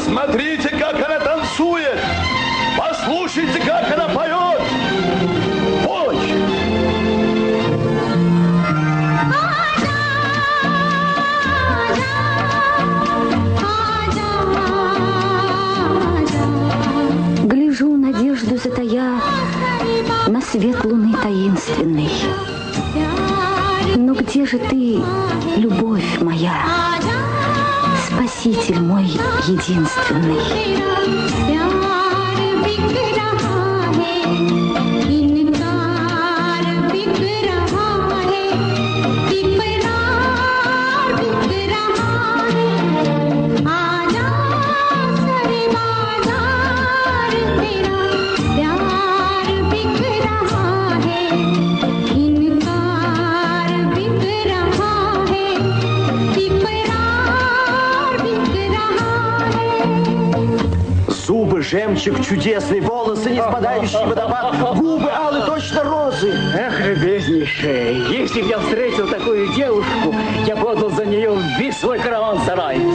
Посмотрите, как она танцует! Послушайте, как она поет! Полочь! Гляжу, надежду затая, на свет луны таинственный. Но где же ты, любовь моя, спаситель мой единственный? Жемчуг чудесный, волосы, не спадающий водопад, губы алые, точно розы. Эх, любезнейшая, если б я встретил такую девушку, я бы отдал за нее весь свой караван-сарай.